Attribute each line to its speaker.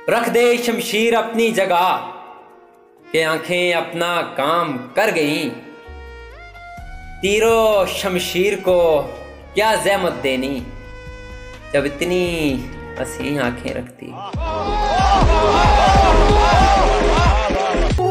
Speaker 1: रख दे शमशीर अपनी जगह के आंखें अपना काम कर गईं। तीरो शमशीर को क्या ज़हमत देनी जब इतनी हसीन आंखें रखती।